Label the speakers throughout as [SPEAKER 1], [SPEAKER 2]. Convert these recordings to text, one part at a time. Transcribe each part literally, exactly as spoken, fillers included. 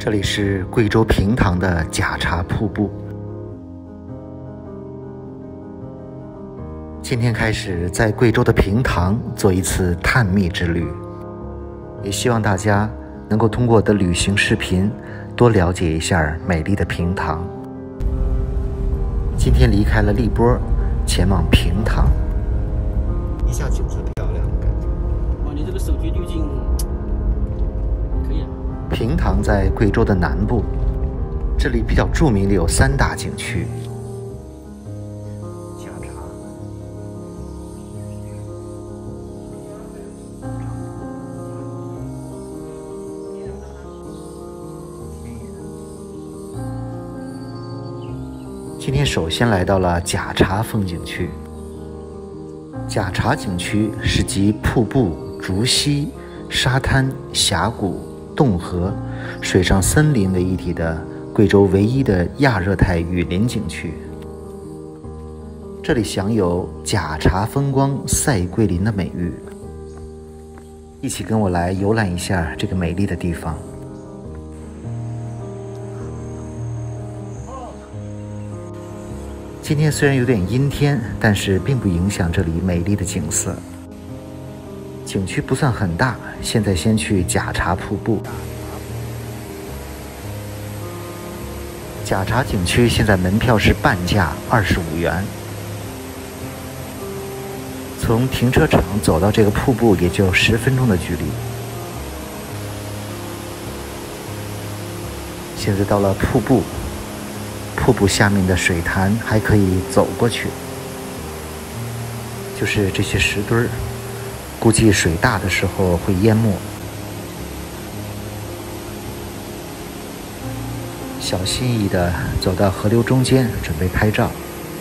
[SPEAKER 1] 这里是贵州平塘的假茶瀑布。今天开始在贵州的平塘做一次探秘之旅，也希望大家能够通过我的旅行视频多了解一下美丽的平塘。今天离开了荔波，前往平塘。一下景色漂亮，感觉。
[SPEAKER 2] 哇，你这个手机滤镜可以啊。
[SPEAKER 1] 平塘在贵州的南部，这里比较著名的有三大景区。假茶。今天首先来到了假茶风景区。假茶景区是集瀑布、竹溪、沙滩、峡谷、洞河、水上森林为一体的贵州唯一的亚热带雨林景区。这里享有假茶风光赛桂林的美誉。一起跟我来游览一下这个美丽的地方。今天虽然有点阴天，但是并不影响这里美丽的景色。景区不算很大，现在先去假茶瀑布。假茶景区现在门票是半价二十五元。从停车场走到这个瀑布也就十分钟的距离。现在到了瀑布。瀑布下面的水潭还可以走过去，就是这些石墩儿，估计水大的时候会淹没。小心翼翼地走到河流中间，准备拍照。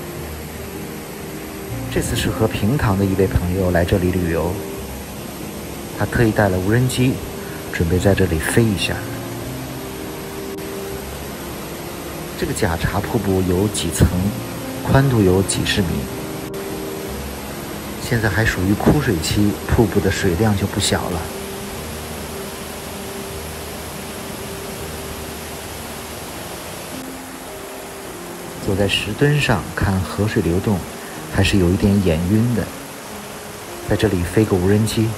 [SPEAKER 1] 这次是和平塘的一位朋友来这里旅游，他特意带了无人机，准备在这里飞一下。这个假茶瀑布有几层，宽度有几十米。现在还属于枯水期，瀑布的水量就不小了。走在石墩上看河水流动，还是有一点眼晕的。在这里飞个无人机。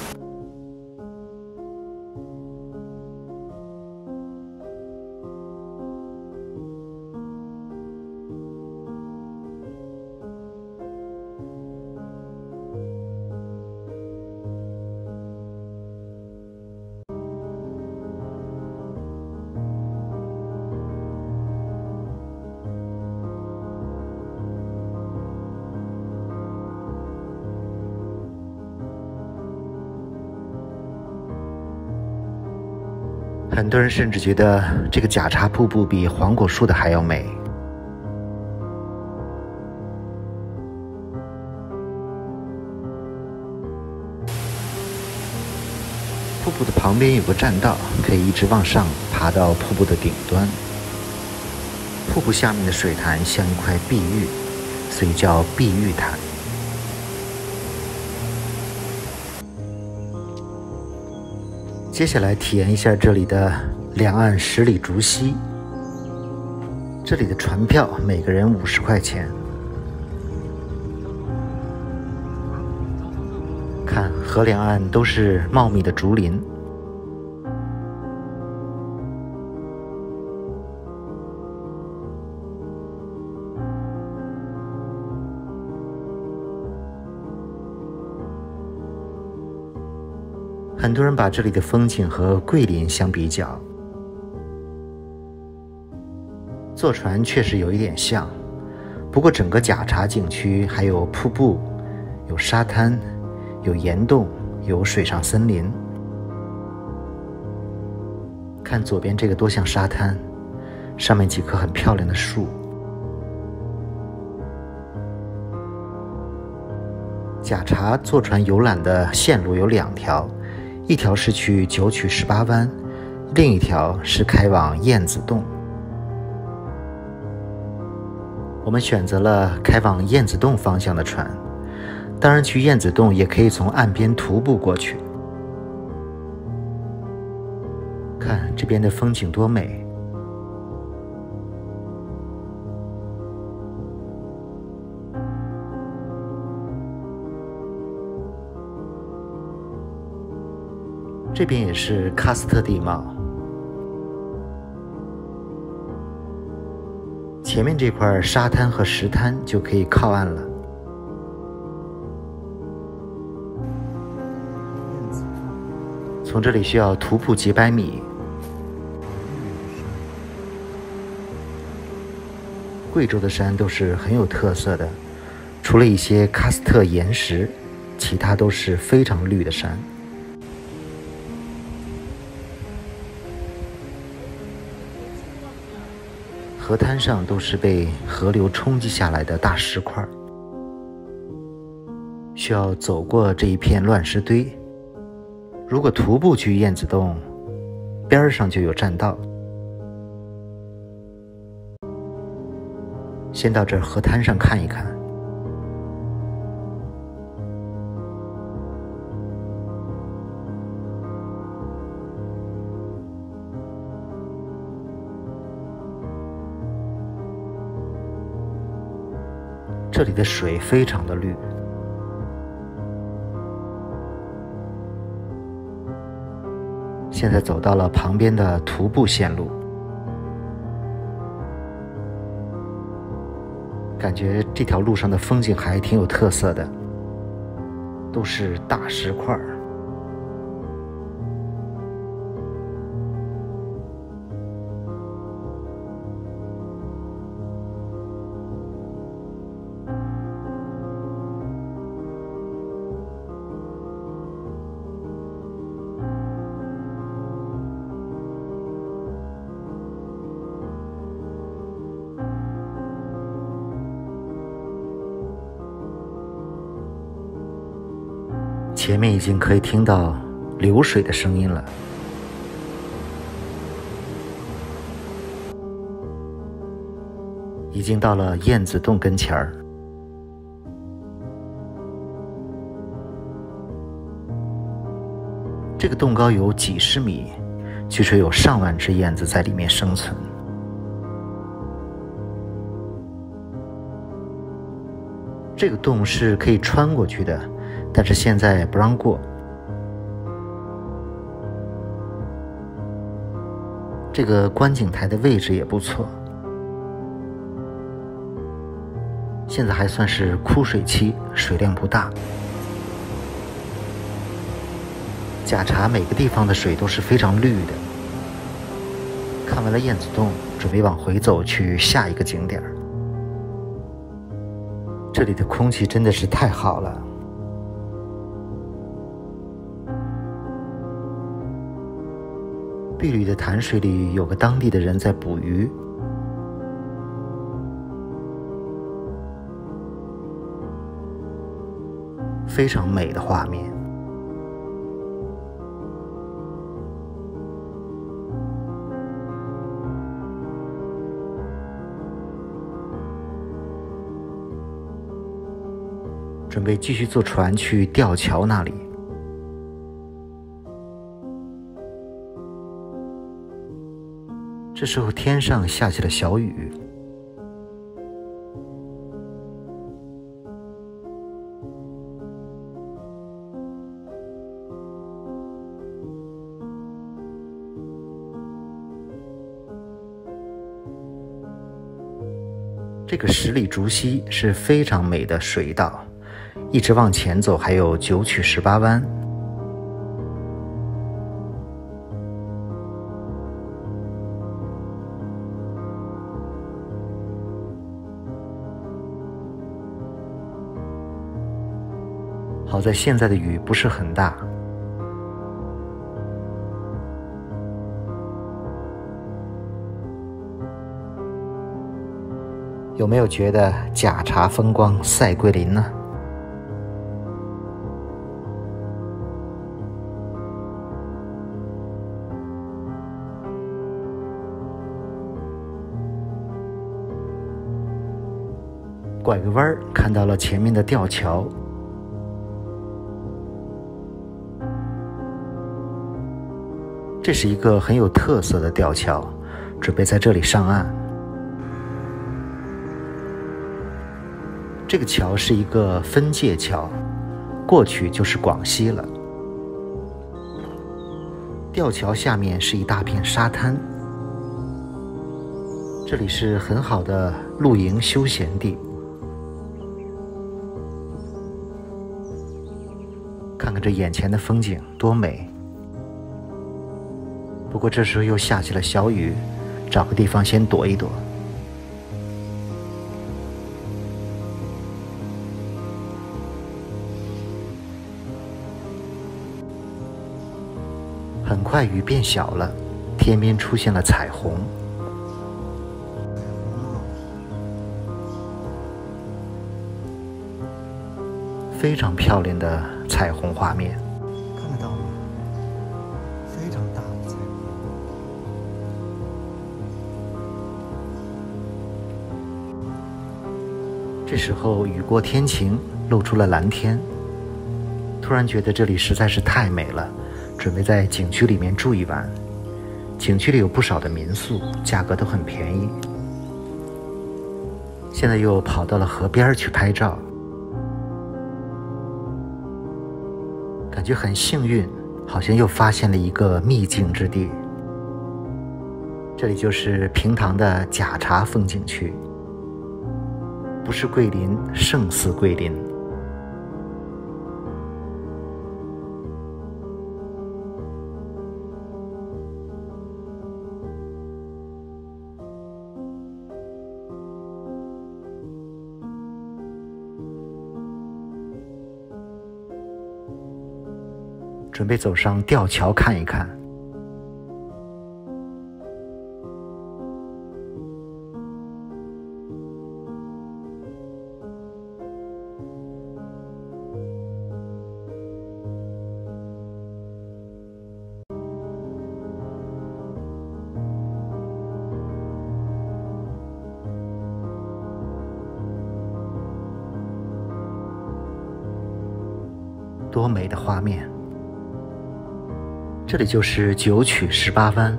[SPEAKER 1] 很多人甚至觉得这个假茶瀑布比黄果树的还要美。瀑布的旁边有个栈道，可以一直往上爬到瀑布的顶端。瀑布下面的水潭像一块碧玉，所以叫碧玉潭。接下来体验一下这里的两岸十里竹溪。这里的船票每个人五十块钱。看河两岸都是茂密的竹林。很多人把这里的风景和桂林相比较，坐船确实有一点像，不过整个假茶景区还有瀑布，有沙滩，有岩洞，有水上森林。看左边这个多像沙滩，上面几棵很漂亮的树。假茶坐船游览的线路有两条。一条是去九曲十八湾，另一条是开往燕子洞。我们选择了开往燕子洞方向的船，当然去燕子洞也可以从岸边徒步过去。看这边的风景多美， 这边也是喀斯特地貌。前面这块沙滩和石滩就可以靠岸了。从这里需要徒步几百米。贵州的山都是很有特色的，除了一些喀斯特岩石，其他都是非常绿的山。河滩上都是被河流冲击下来的大石块，需要走过这一片乱石堆。如果徒步去燕子洞，边上就有栈道。先到这河滩上看一看。这里的水非常的绿。现在走到了旁边的徒步线路，感觉这条路上的风景还挺有特色的，都是大石块。前面已经可以听到流水的声音了。已经到了燕子洞跟前儿。这个洞高有几十米，据说有上万只燕子在里面生存。这个洞是可以穿过去的，但是现在不让过。这个观景台的位置也不错，现在还算是枯水期，水量不大。甲查每个地方的水都是非常绿的。看完了燕子洞，准备往回走去下一个景点。这里的空气真的是太好了。碧绿的潭水里有个当地的人在捕鱼，非常美的画面。准备继续坐船去吊桥那里。这时候天上下起了小雨。这个十里竹溪是非常美的水道，一直往前走还有九曲十八弯。好在现在的雨不是很大。有没有觉得甲查风光赛桂林呢？拐个弯儿，看到了前面的吊桥。这是一个很有特色的吊桥，准备在这里上岸。这个桥是一个分界桥，过去就是广西了。 吊桥下面是一大片沙滩，这里是很好的露营休闲地。看看这眼前的风景多美！不过这时候又下起了小雨，找个地方先躲一躲。很快雨变小了，天边出现了彩虹。非常漂亮的彩虹画面，
[SPEAKER 3] 看得到吗？非常大的彩虹。
[SPEAKER 1] 这时候雨过天晴，露出了蓝天。突然觉得这里实在是太美了，准备在景区里面住一晚。景区里有不少的民宿，价格都很便宜。现在又跑到了河边去拍照。感觉很幸运，好像又发现了一个秘境之地。这里就是平塘的假茶风景区，不是桂林，胜似桂林。准备走上吊桥看一看。多美的画面！这里就是九曲十八弯，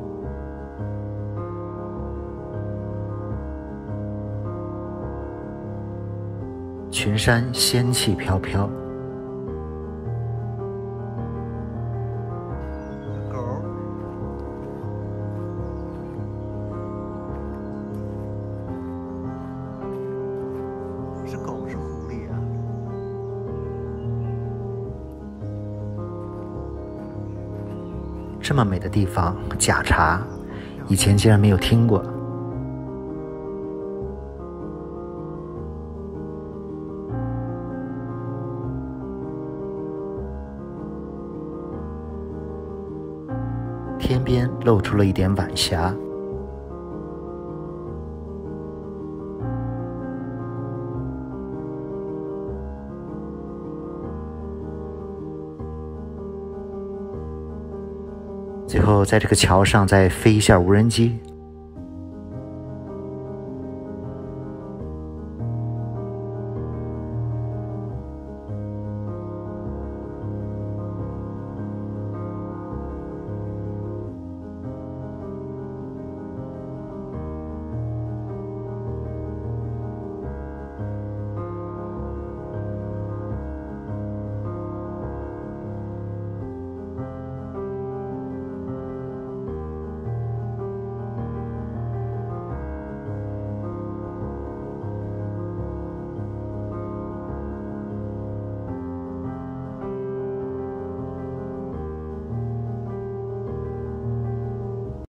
[SPEAKER 1] 群山仙气飘飘。
[SPEAKER 3] 狗儿，是狗是狐狸啊？
[SPEAKER 1] 这么美的地方，假茶，以前竟然没有听过。天边露出了一点晚霞。最后在这个桥上再飞一下无人机，